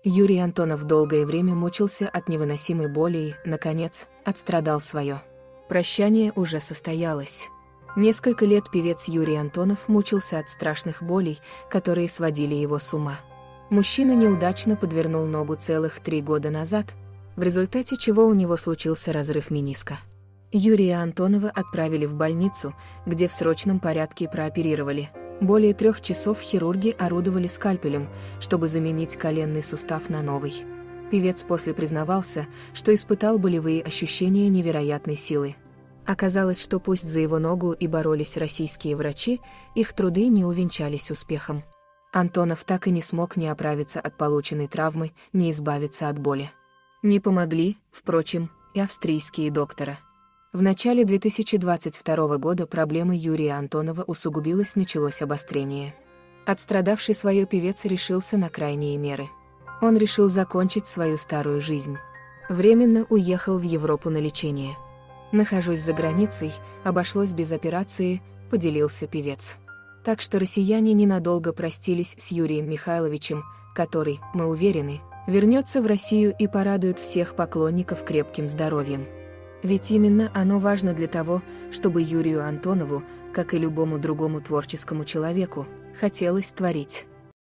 Юрий Антонов долгое время мучился от невыносимой боли и, наконец, отстрадал свое. Прощание уже состоялось. Несколько лет певец Юрий Антонов мучился от страшных болей, которые сводили его с ума. Мужчина неудачно подвернул ногу целых 3 года назад, в результате чего у него случился разрыв мениска. Юрия Антонова отправили в больницу, где в срочном порядке прооперировали. Более 3 часов хирурги орудовали скальпелем, чтобы заменить коленный сустав на новый. Певец после признавался, что испытал болевые ощущения невероятной силы. Оказалось, что пусть за его ногу и боролись российские врачи, их труды не увенчались успехом. Антонов так и не смог ни оправиться от полученной травмы, ни избавиться от боли. Не помогли, впрочем, и австрийские докторы. В начале 2022 года проблемы Юрия Антонова усугубилась, началось обострение. Отстрадавший свое певец решился на крайние меры. Он решил закончить свою старую жизнь. Временно уехал в Европу на лечение. «Нахожусь за границей, обошлось без операции», — поделился певец. Так что россияне ненадолго простились с Юрием Михайловичем, который, мы уверены, вернется в Россию и порадует всех поклонников крепким здоровьем. Ведь именно оно важно для того, чтобы Юрию Антонову, как и любому другому творческому человеку, хотелось творить.